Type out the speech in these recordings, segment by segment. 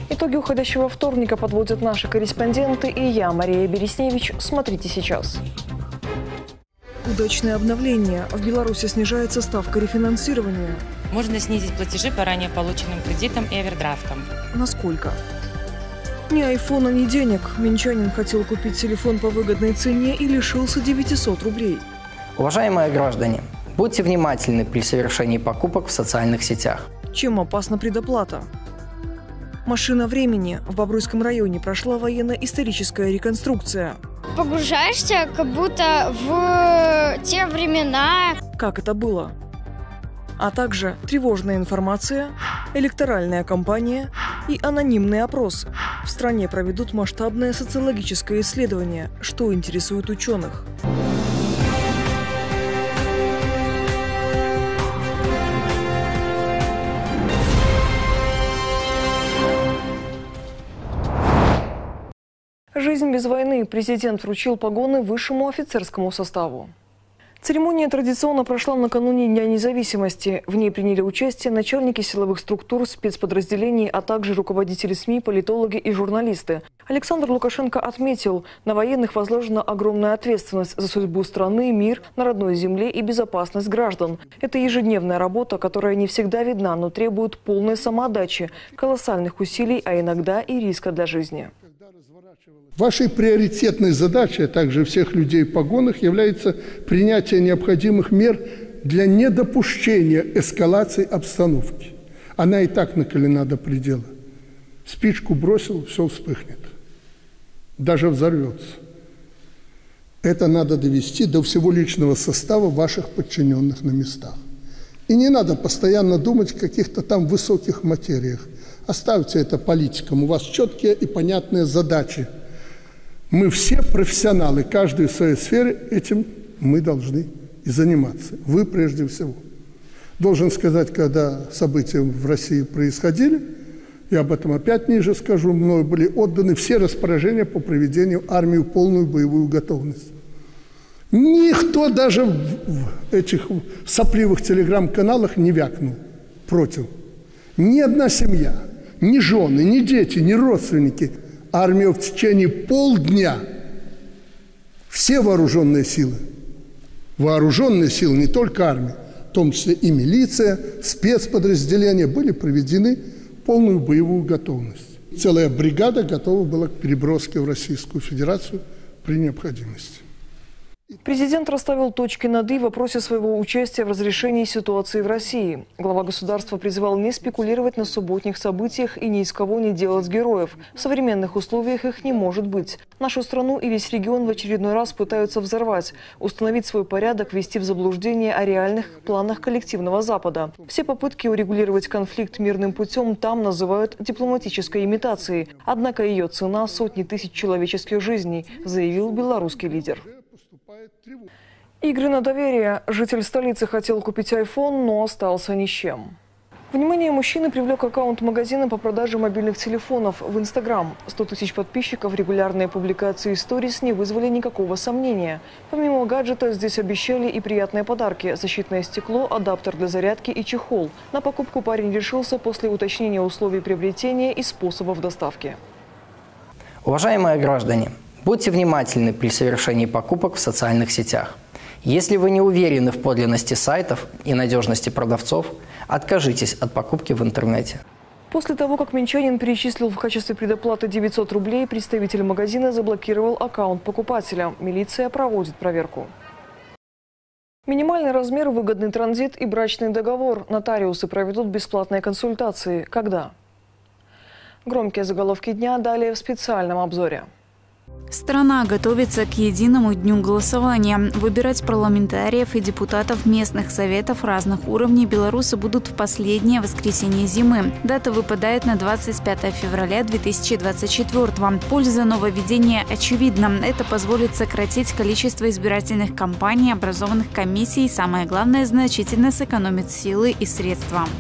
Итоги уходящего вторника подводят наши корреспонденты и я, Мария Бересневич. Смотрите сейчас. Удачное обновление. В Беларуси снижается ставка рефинансирования. Можно снизить платежи по ранее полученным кредитам и овердрафтам. Насколько? Ни айфона, ни денег. Минчанин хотел купить телефон по выгодной цене и лишился 900 рублей. Уважаемые граждане, будьте внимательны при совершении покупок в социальных сетях. Чем опасна предоплата? Машина времени. В Бобруйском районе прошла военно-историческая реконструкция. Погружаешься как будто в те времена. Как это было? А также тревожная информация, электоральная кампания и анонимный опрос. В стране проведут масштабное социологическое исследование, что интересует ученых. Жизнь без войны. Президент вручил погоны высшему офицерскому составу. Церемония традиционно прошла накануне Дня независимости. В ней приняли участие начальники силовых структур, спецподразделений, а также руководители СМИ, политологи и журналисты. Александр Лукашенко отметил, на военных возложена огромная ответственность за судьбу страны, мир на родной земле и безопасность граждан. Это ежедневная работа, которая не всегда видна, но требует полной самоотдачи, колоссальных усилий, а иногда и риска для жизни. Вашей приоритетной задачей, а также всех людей в погонах, является принятие необходимых мер для недопущения эскалации обстановки. Она и так накалена до предела. Спичку бросил, все вспыхнет. Даже взорвется. Это надо довести до всего личного состава ваших подчиненных на местах. И не надо постоянно думать о каких-то там высоких материях. Оставьте это политикам. У вас четкие и понятные задачи. Мы все профессионалы, каждый в своей сфере, этим мы должны и заниматься. Вы прежде всего. Должен сказать, когда события в России происходили, я об этом опять ниже скажу, мною были отданы все распоряжения по проведению армии в полную боевую готовность. Никто даже в этих сопливых телеграм-каналах не вякнул против. Ни одна семья, ни жены, ни дети, ни родственники. Армия в течение полдня, все вооруженные силы, не только армия, в том числе и милиция, спецподразделения, были приведены в полную боевую готовность. Целая бригада готова была к переброске в Российскую Федерацию при необходимости. Президент расставил точки над «и» в вопросе своего участия в разрешении ситуации в России. Глава государства призывал не спекулировать на субботних событиях и ни из кого не делать героев. В современных условиях их не может быть. Нашу страну и весь регион в очередной раз пытаются взорвать, установить свой порядок, ввести в заблуждение о реальных планах коллективного Запада. Все попытки урегулировать конфликт мирным путем там называют дипломатической имитацией. Однако ее цена – сотни тысяч человеческих жизней, заявил белорусский лидер. Игры на доверие. Житель столицы хотел купить iPhone, но остался ни с чем. Внимание мужчины привлек аккаунт магазина по продаже мобильных телефонов в Instagram. 100 тысяч подписчиков, регулярные публикации сторис не вызвали никакого сомнения. Помимо гаджета здесь обещали и приятные подарки – защитное стекло, адаптер для зарядки и чехол. На покупку парень решился после уточнения условий приобретения и способов доставки. Уважаемые граждане, будьте внимательны при совершении покупок в социальных сетях. Если вы не уверены в подлинности сайтов и надежности продавцов, откажитесь от покупки в интернете. После того, как минчанин перечислил в качестве предоплаты 900 рублей, представитель магазина заблокировал аккаунт покупателя. Милиция проводит проверку. Минимальный размер, выгодный транзит и брачный договор. Нотариусы проведут бесплатные консультации. Когда? Громкие заголовки дня далее в специальном обзоре. Страна готовится к единому дню голосования. Выбирать парламентариев и депутатов местных советов разных уровней белорусы будут в последнее воскресенье зимы. Дата выпадает на 25 февраля 2024. Польза нововведения очевидна. Это позволит сократить количество избирательных кампаний, образованных комиссий и, самое главное, значительно сэкономит силы и средства.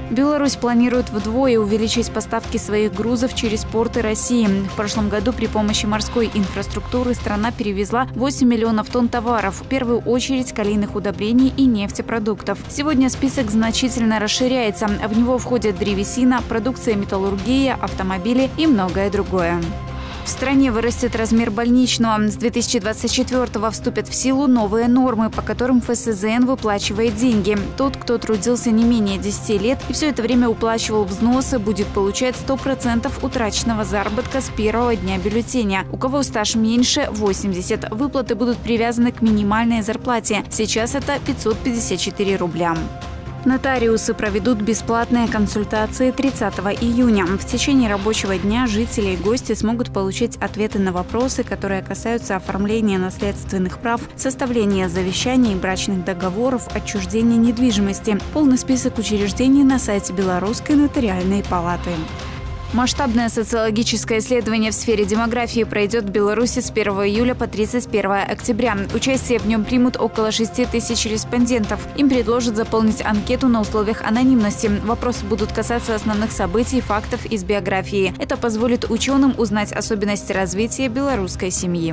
Беларусь планирует вдвое увеличить поставки своих грузов через порты России. В прошлом году при помощи морской инфраструктуры страна перевезла 8 миллионов тонн товаров, в первую очередь калийных удобрений и нефтепродуктов. Сегодня список значительно расширяется. В него входят древесина, продукция металлургии, автомобили и многое другое. В стране вырастет размер больничного. С 2024-го вступят в силу новые нормы, по которым ФСЗН выплачивает деньги. Тот, кто трудился не менее 10 лет и все это время уплачивал взносы, будет получать 100% утраченного заработка с первого дня бюллетеня. У кого стаж меньше – 80. Выплаты будут привязаны к минимальной зарплате. Сейчас это 554 рубля. Нотариусы проведут бесплатные консультации 30 июня. В течение рабочего дня жители и гости смогут получить ответы на вопросы, которые касаются оформления наследственных прав, составления завещаний, брачных договоров, отчуждения недвижимости. Полный список учреждений на сайте Белорусской нотариальной палаты. Масштабное социологическое исследование в сфере демографии пройдет в Беларуси с 1 июля по 31 октября. Участие в нем примут около 6 тысяч респондентов. Им предложат заполнить анкету на условиях анонимности. Вопросы будут касаться основных событий, фактов из биографии. Это позволит ученым узнать особенности развития белорусской семьи.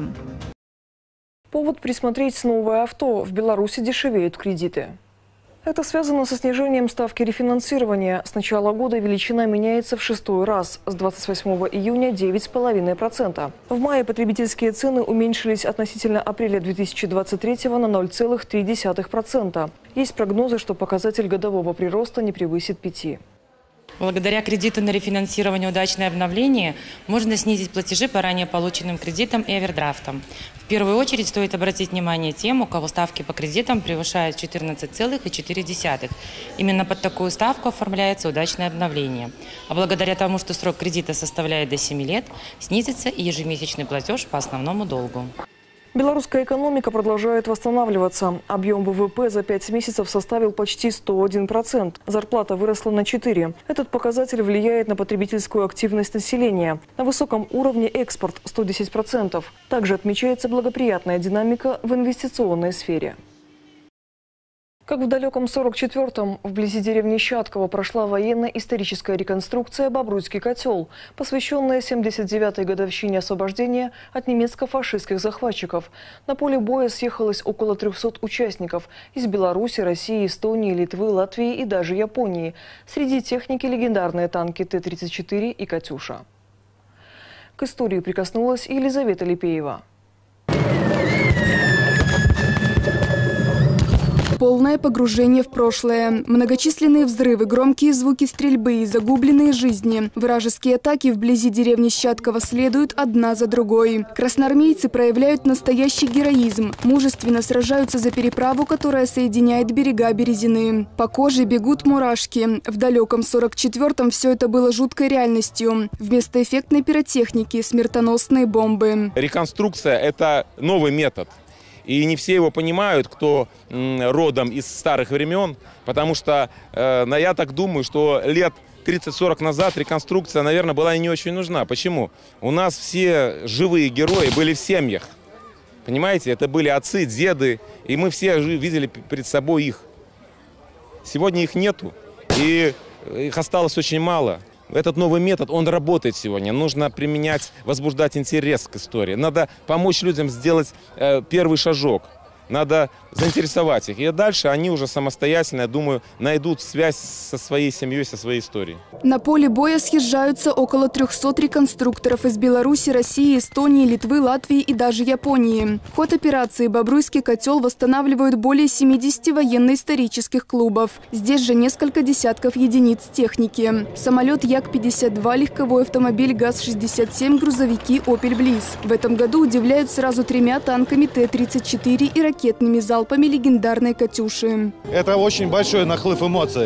Повод присмотреть новое авто. В Беларуси дешевеют кредиты. Это связано со снижением ставки рефинансирования. С начала года величина меняется в 6-й раз. С 28 июня – 9,5%. В мае потребительские цены уменьшились относительно апреля 2023 на 0,3%. Есть прогнозы, что показатель годового прироста не превысит 5%. Благодаря кредиту на рефинансирование «Удачное обновление» можно снизить платежи по ранее полученным кредитам и овердрафтам. В первую очередь стоит обратить внимание тем, у кого ставки по кредитам превышают 14,4. Именно под такую ставку оформляется «Удачное обновление». А благодаря тому, что срок кредита составляет до 7 лет, снизится и ежемесячный платеж по основному долгу. Белорусская экономика продолжает восстанавливаться. Объем ВВП за 5 месяцев составил почти 101%. Зарплата выросла на 4%. Этот показатель влияет на потребительскую активность населения. На высоком уровне экспорт – 110%. Также отмечается благоприятная динамика в инвестиционной сфере. Как в далеком 44-м, вблизи деревни Щатково прошла военно-историческая реконструкция «Бобруйский котел», посвященная 79-й годовщине освобождения от немецко-фашистских захватчиков. На поле боя съехалось около 300 участников из Беларуси, России, Эстонии, Литвы, Латвии и даже Японии. Среди техники легендарные танки Т-34 и «Катюша». К истории прикоснулась и Елизавета Липеева. Полное погружение в прошлое. Многочисленные взрывы, громкие звуки стрельбы и загубленные жизни. Вражеские атаки вблизи деревни Щатково следуют одна за другой. Красноармейцы проявляют настоящий героизм. Мужественно сражаются за переправу, которая соединяет берега Березины. По коже бегут мурашки. В далеком 44-м все это было жуткой реальностью. Вместо эффектной пиротехники – смертоносные бомбы. Реконструкция – это новый метод. И не все его понимают, кто родом из старых времен, потому что я так думаю, что лет 30-40 назад реконструкция, наверное, была и не очень нужна. Почему? У нас все живые герои были в семьях. Понимаете, это были отцы, деды, и мы все видели перед собой их. Сегодня их нету, и их осталось очень мало. Этот новый метод, он работает сегодня. Нужно применять, возбуждать интерес к истории. Надо помочь людям сделать первый шажок. Надо заинтересовать их. И дальше они уже самостоятельно, я думаю, найдут связь со своей семьей, со своей историей. На поле боя съезжаются около 300 реконструкторов из Беларуси, России, Эстонии, Литвы, Латвии и даже Японии. В ход операции «Бобруйский котел» восстанавливают более 70 военно-исторических клубов. Здесь же несколько десятков единиц техники. Самолет Як-52, легковой автомобиль ГАЗ-67, грузовики «Опель Близ». В этом году удивляют сразу 3 танками Т-34 и ракетными залпами легендарной «Катюши». Это очень большой нахлыв эмоций.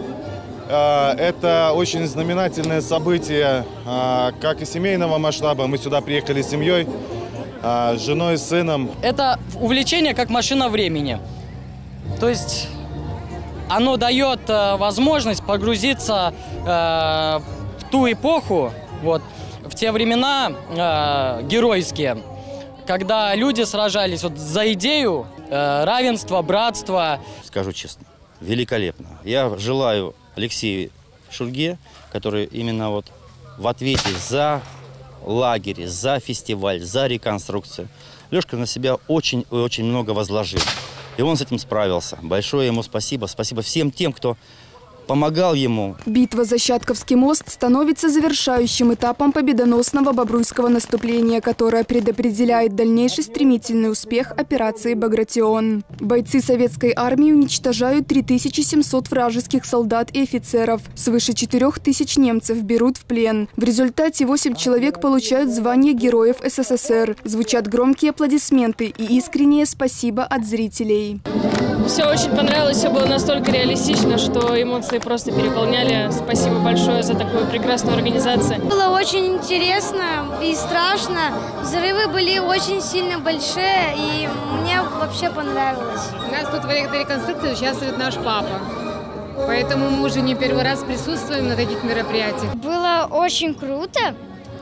Это очень знаменательное событие, как и семейного масштаба. Мы сюда приехали с семьей, с женой, с сыном. Это увлечение как машина времени. То есть оно дает возможность погрузиться в ту эпоху, в те времена геройские, когда люди сражались за идею равенства, братства. Скажу честно, великолепно. Я желаю Алексею Шульге, который именно вот в ответе за лагерь, за фестиваль, за реконструкцию. Лешка на себя очень много возложил. И он с этим справился. Большое ему спасибо. Спасибо всем тем, кто помогал ему. Битва за Щатковский мост становится завершающим этапом победоносного бобруйского наступления, которое предопределяет дальнейший стремительный успех операции «Багратион». Бойцы советской армии уничтожают 3700 вражеских солдат и офицеров. Свыше 4000 немцев берут в плен. В результате 8 человек получают звание Героев СССР. Звучат громкие аплодисменты и искреннее спасибо от зрителей. Все очень понравилось, все было настолько реалистично, что эмоции просто переполняли. Спасибо большое за такую прекрасную организацию. Было очень интересно и страшно. Взрывы были очень сильно большие, и мне вообще понравилось. У нас тут в реконструкции участвует наш папа. Поэтому мы уже не первый раз присутствуем на таких мероприятиях. Было очень круто.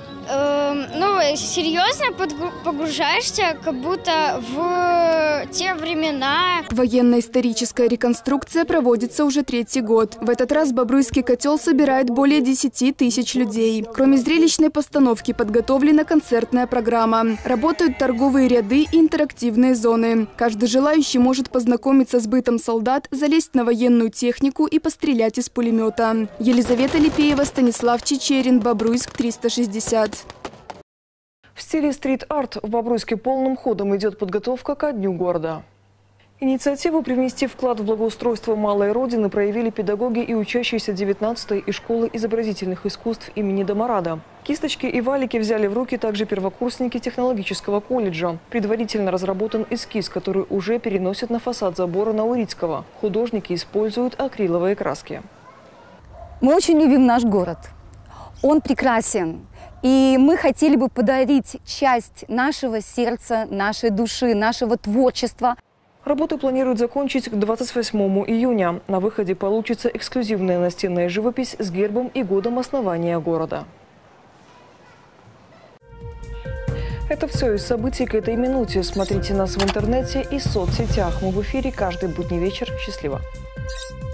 Серьезно погружаешься как будто в те времена. Военно-историческая реконструкция проводится уже 3-й год. В этот раз Бобруйский котел собирает более 10 тысяч людей. Кроме зрелищной постановки подготовлена концертная программа. Работают торговые ряды и интерактивные зоны. Каждый желающий может познакомиться с бытом солдат, залезть на военную технику и пострелять из пулемета. Елизавета Липеева, Станислав Чечерин, Бобруйск, 360. В стиле стрит-арт в Бобруйске полным ходом идет подготовка ко Дню города. Инициативу привнести вклад в благоустройство малой родины проявили педагоги и учащиеся 19-й и школы изобразительных искусств имени Домарада. Кисточки и валики взяли в руки также первокурсники технологического колледжа. Предварительно разработан эскиз, который уже переносят на фасад забора Наурицкого. Художники используют акриловые краски. Мы очень любим наш город. Он прекрасен. И мы хотели бы подарить часть нашего сердца, нашей души, нашего творчества. Работы планируют закончить к 28 июня. На выходе получится эксклюзивная настенная живопись с гербом и годом основания города. Это все из событий к этой минуте. Смотрите нас в интернете и соцсетях. Мы в эфире каждый будний вечер. Счастливо!